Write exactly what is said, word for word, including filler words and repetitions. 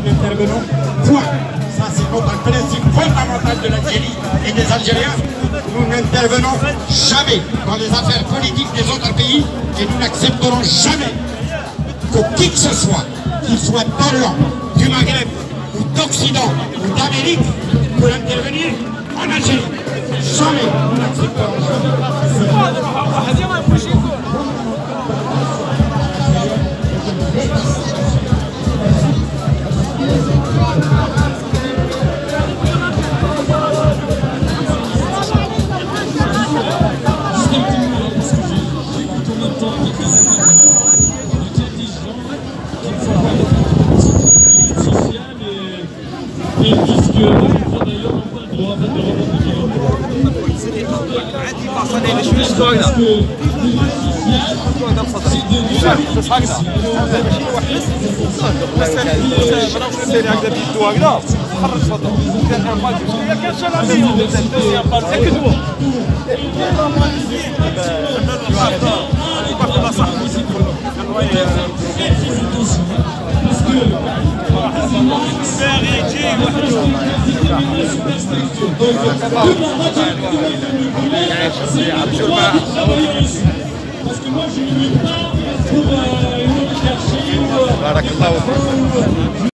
n'intervenons point. Ça, c'est notre principe fondamental de l'Algérie et des Algériens. Nous n'intervenons jamais dans les affaires politiques des autres pays et nous n'accepterons jamais que qui que ce soit, qu'il soit d'Orient, du Maghreb, ou d'Occident, ou d'Amérique, peut intervenir en Algérie. Jamais nous n'accepterons jamais. Et puisque d'ailleurs on n'a pas le droit de revendiquer بارك الله فيك.